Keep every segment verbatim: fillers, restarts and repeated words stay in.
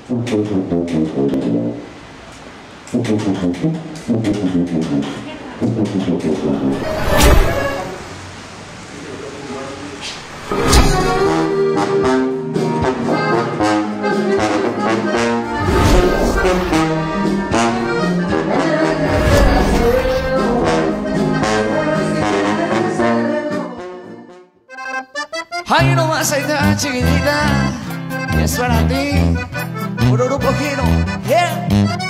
Ay, no más, ahí está, chiquitita, y es para ti, puro grupo Giro, yeah.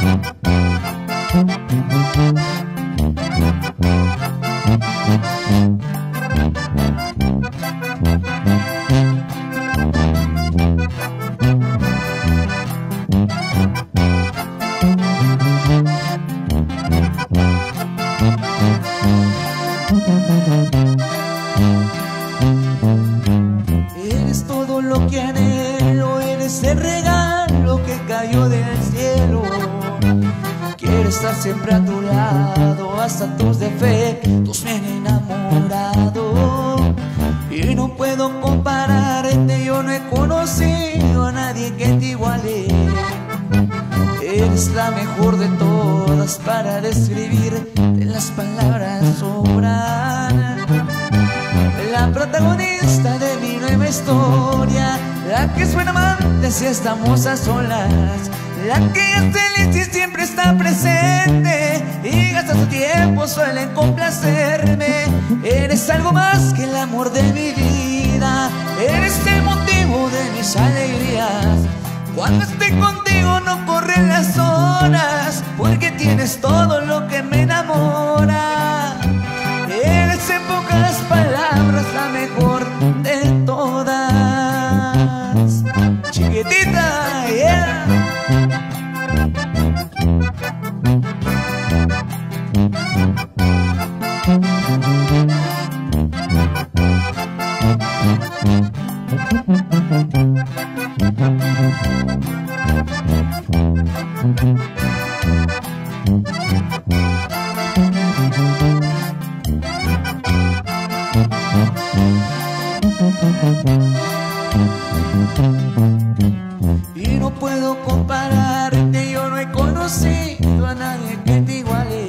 Eres todo lo que anhelo, eres el regalo que cayó del cielo. Quiero estar siempre a tu lado, hasta tus defectos me han enamorado. Y no puedo compararte, yo no he conocido a nadie que te iguale. Eres la mejor de todas para describir, de las palabras sobran. La protagonista de mi nueva historia, la que es buena amante si estamos a solas, la que es feliz y siempre está presente y gasta su tiempo solo en complacerme. Eres algo más que el amor de mi vida, eres el motivo de mis alegrías. Cuando estoy contigo no corren las horas, porque tienes todo lo que me enamora. Eres en pocas palabras la mejor de todas. Chiquitita, yeah. Y no puedo compararte, yo no he conocido a nadie que te iguale.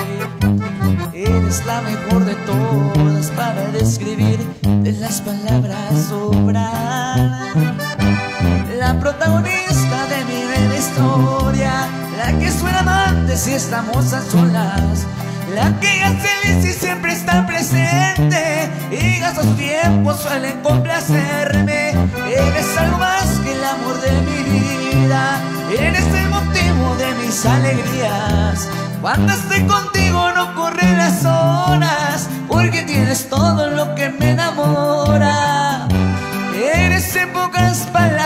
Eres la mejor de todas para describir, de las palabras sobran. La protagonista de mi breve historia, la que suena amante si estamos a solas, la que es feliz y siempre está presente y gasta su tiempo solo en complacerme. Eres algo más que el amor de mi vida, eres el motivo de mis alegrías. Cuando estoy contigo no corren las horas, porque tienes todo lo que me enamora. Eres en pocas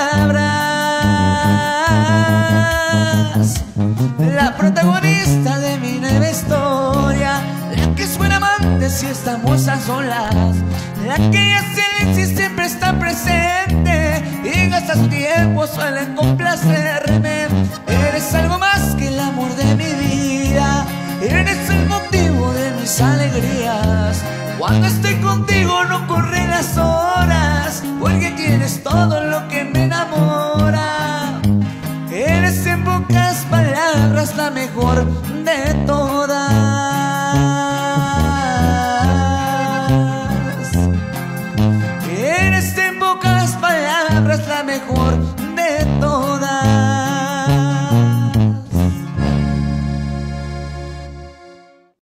palabras la protagonista de mi nueva historia, la que es buena amante si estamos a solas, la que es feliz y siempre está presente y gasta su tiempo solo en complacerme. Eres algo más que el amor de mi vida, eres el motivo de mis alegrías. Cuando estoy contigo no corren las horas, porque tienes todo lo que me enamora. Eres en pocas palabras la mejor